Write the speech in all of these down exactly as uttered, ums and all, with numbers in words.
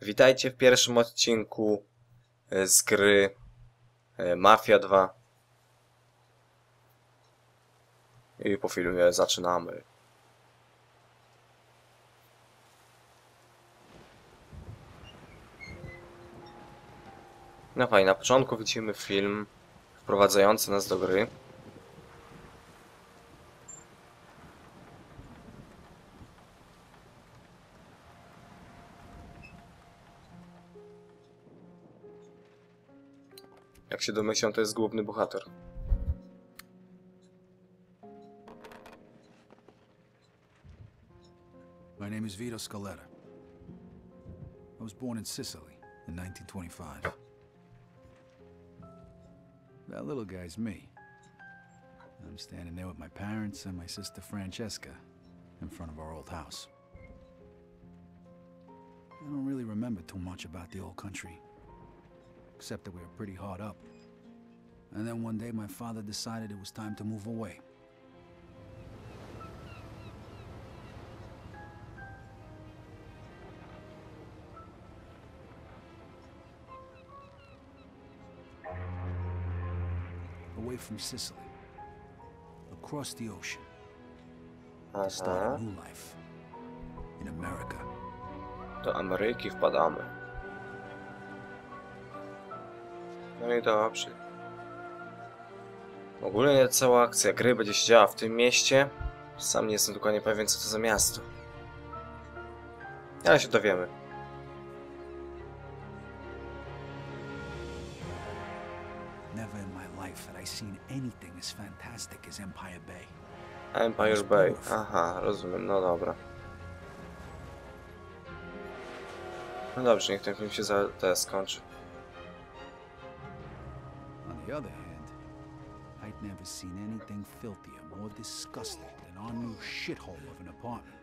Witajcie w pierwszym odcinku z gry Mafia dwa. I po filmie zaczynamy. No fajnie, na początku widzimy film wprowadzający nas do gry. Jak się domyślam, to jest główny bohater. My name is Vito Scaletta. I was born in Sicily in nineteen twenty-five. That little guy's me. I'm standing there with my parents and my sister Francesca in front of our old house. I don't really remember too much about the old country, except that we were pretty hard up. And then one day my father decided it was time to move away. Away from Sicily, across the ocean, to start a new life in America. Do Ameryki wpadamy. No i dobrze. Ogólnie cała akcja gry będzie się działa w tym mieście. Sam nie jestem dokładnie pewien, co to za miasto. Ale się dowiemy. Never in my life had I seen anything as fantastic as Empire Bay. Empire Bay. Aha, rozumiem. No dobra. No dobrze, niech ten film się za teraz skończy. On the other hand, I'd never seen anything filthier, more disgusting than our new shithole of an apartment.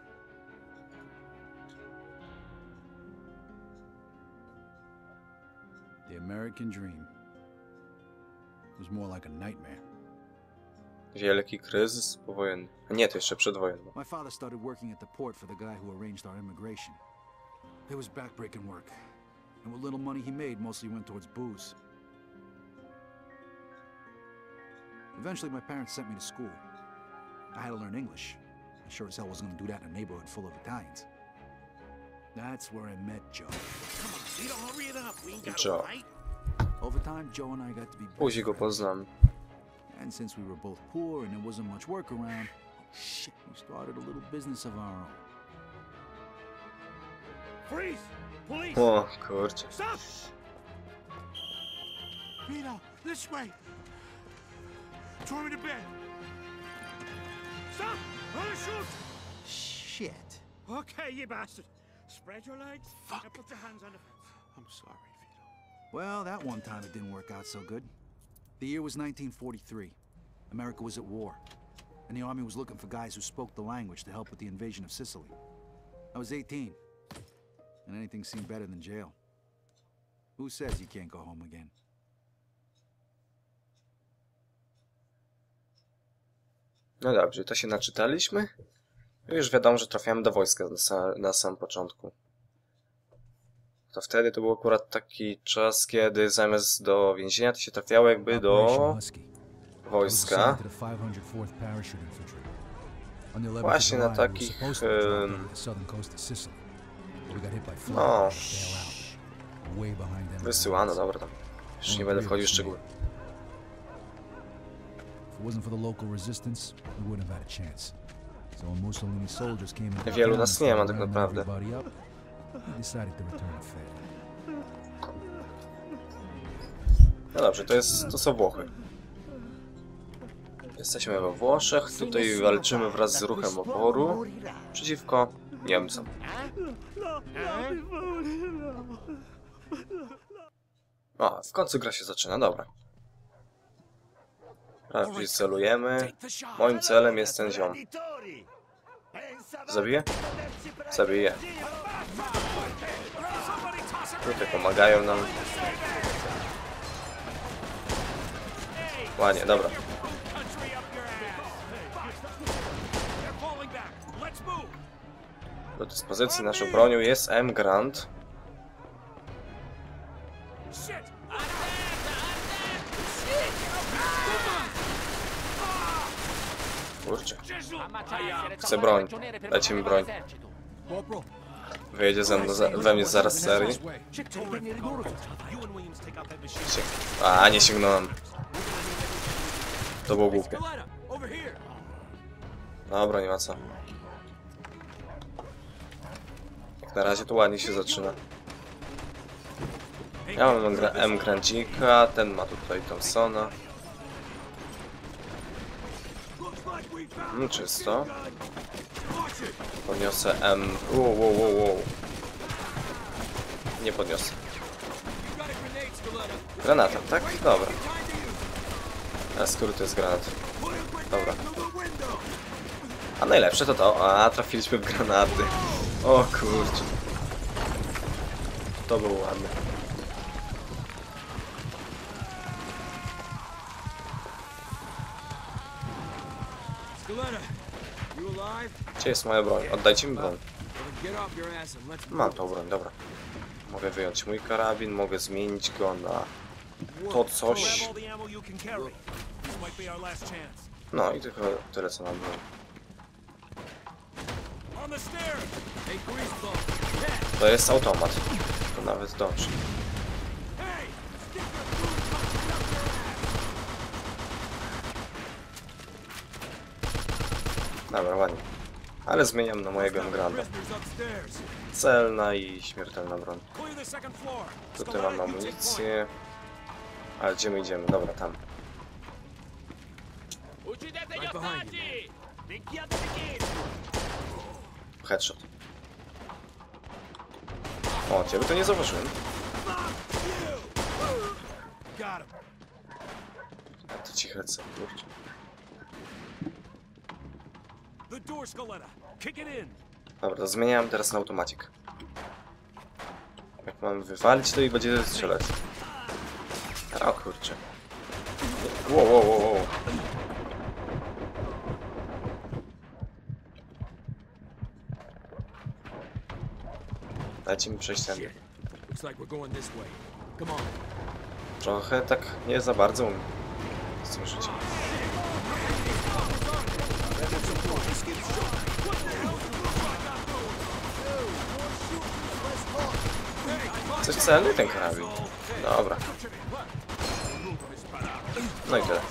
The American dream was more like a nightmare. Wielki kryzys powojenny. Nie, to jeszcze przedwojenny. My father started working at the port for the guy who arranged our immigration. It was backbreaking work, and what little money he made mostly went towards booze. Eventually, my parents sent me to school. I had to learn English. I sure as hell wasn't going to do that in a neighborhood full of Italians. That's where I met Joe. Come on, Vito, hurry it up. We ain't got Joe. a right. Over time, Joe and I got to be best Później go friends. poznam. And since we were both poor and there wasn't much work around, shit, we started a little business of our own. Freeze! Police! O, kurczę. Stop! Vito, this way. Throw me to bed. Stop! I'm gonna shoot! Shit. Okay, you bastard. Spread your legs. Fuck. And put your hands on the fence. I'm sorry, Vito. Well, that one time it didn't work out so good. The year was nineteen forty-three. America was at war, and the army was looking for guys who spoke the language to help with the invasion of Sicily. I was eighteen, and anything seemed better than jail. Who says you can't go home again? No dobrze, to się naczytaliśmy. Już wiadomo, że trafiamy do wojska na, sa na samym początku. To wtedy to był akurat taki czas, kiedy zamiast do więzienia to się trafiało jakby do wojska. Właśnie na takich... Um, no... Wysyłano, dobra tam. Już nie będę wchodził w szczegóły. Wielu nas nie ma tak naprawdę. No dobrze, to jest, to są Włochy. Jesteśmy we Włoszech, tutaj walczymy wraz z ruchem oporu przeciwko Niemcom. O, w końcu gra się zaczyna, dobra. Prawie celujemy. Moim celem jest ten ziom. Zabiję? Zabiję. Tutaj pomagają nam. Ładnie, dobra. Do dyspozycji naszą bronią jest M. Grant. kurczę. Chcę broń. Dajcie mi broń. Wyjedzie ze mną, za, we mnie zaraz serii. A, nie sięgnąłem. To było głupie. Dobra, nie ma co. Jak na razie to ładnie się zaczyna. Ja mam M. Grandika, ten ma tutaj Thompsona. No czysto. Podniosę M. Wow, wow, wow, wow. Nie podniosę. Granata, tak? Dobra. A skóry to jest granat. Dobra. A najlepsze to to. A, trafiliśmy w granaty. O kurczę. To było ładne. Gdzie jest moja broń? Oddajcie mi broń. Mam tą broń, dobra. Mogę wyjąć mój karabin, mogę zmienić go na to coś. No i tylko tyle co mam broń. To jest automat. To nawet dobrze. Dobra, ładnie. Ale zmieniam na mojego Engranda. Celna i śmiertelna broń. Tutaj mam amunicję. Ale gdzie my idziemy? Dobra, tam. Headshot. O, ciebie to nie zauważyłem. A to ci lecę, kurczę. Dobra, to zmieniam teraz na automatik. Jak mam wywalić, to i będzie strzelać. O kurczę. Wow, wow, wow, wow. Dajcie mi przejść tędy. Trochę tak nie za bardzo umiem. Słyszycie? Coś celny ten karabin. Dobra. No i tyle.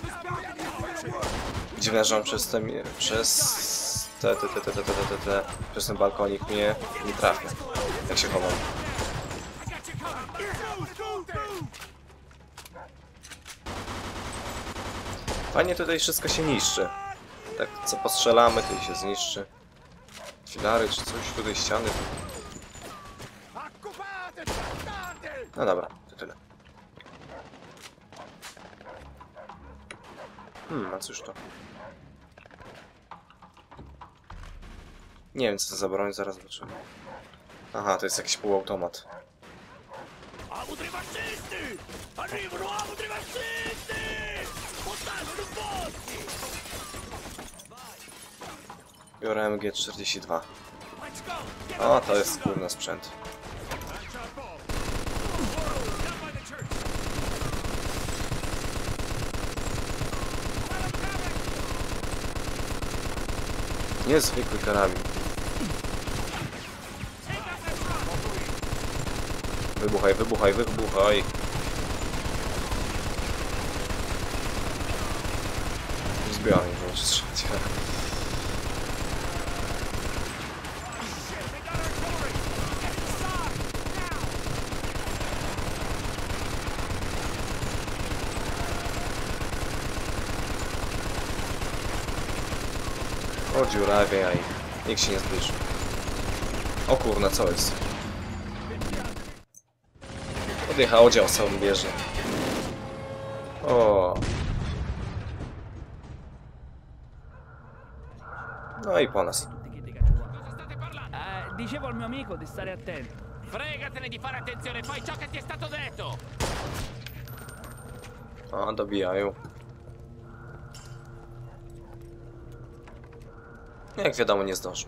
Dziwne, że on przez te... przez... te, te, te, te, te, te, te, te, przez ten balkonik mnie nie trafia. Jak się chowam. Fajnie tutaj wszystko się niszczy. Tak co postrzelamy, to i się zniszczy. Filary czy coś, tutaj ściany. No dobra, to tyle. Hmm, a cóż to? Nie wiem co to za broń, zaraz zobaczymy. Aha, to jest jakiś półautomat. Biorę M G czterdzieści dwa. O, to jest kurna sprzęt. Niezwykły karabin. Wybuchaj, wybuchaj, wybuchaj. Zbieraj, nie strzelać. O, dziurawia i nikt się nie zbliży. O kurna, co jest? Odjechał, dział samą wieżę. O. No i po nas. Eh, dicevo al mio amico di stare attento. Fregatene di fare attenzione, fai ciò che ti è stato detto! A, dobijają. Jak wiadomo, nie zdążył.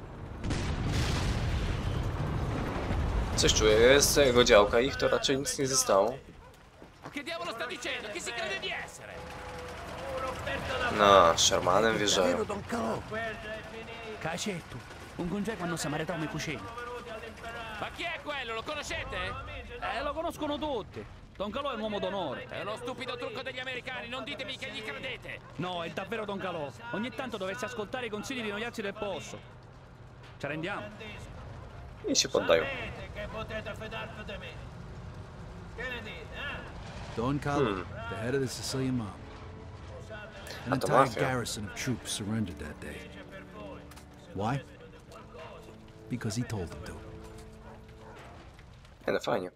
Coś czuję, jest z jego działka, ich to raczej nic nie zostało. Che diavolo sta dicendo? Chi si crede di essere? No, Shermanem wjeżdżają. Don Calò. Cacetto, un congeco hanno samaritano mi cucina. Ma chi è quello? Lo conoscete? Eh, lo conoscono tutti. Don Calò è un uomo d'onore. È uno stupido trucco degli americani, non ditemi che gli credete! No, è davvero Don Calò. Ogni tanto dovresti ascoltare i consigli di noiazzi del posto. Ci rendiamo? I się poddają. Don Carlo, the head of the Sicilian mob. An A to entire mafia. garrison of troops surrendered that day. Why? Because he told them to. Nie, no fajnie.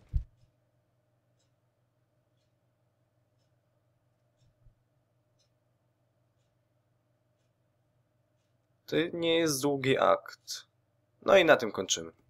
To nie jest długi akt. No i na tym kończymy.